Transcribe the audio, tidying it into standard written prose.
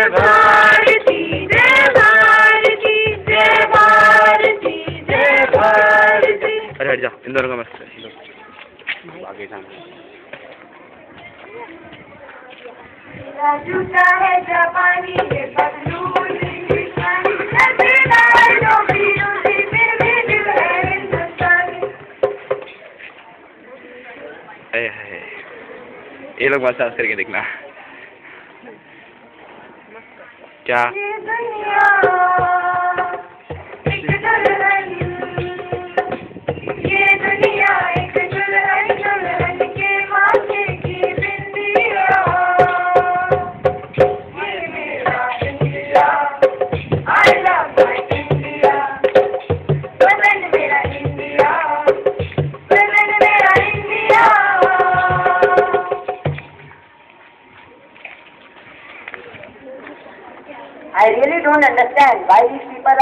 जय भारती जय भारती जय भारती जय भारती। अरे हट जा, इन दोनों का मस्त आगे सामने। जूता है जापानी ये पतलून हिंदुस्तानी, फिर भी दिल है हिंदुस्तानी। ये लोग मसाज करके देखना क्या। ये दुनिया एक दुल्हन, ये दुनिया एक दुल्हन, दुल्हन के माथे की बिंदिया। ये मेरा India, I love my India, वतन मेरा इंडिया, वतन मेरा India. I really don't understand why these people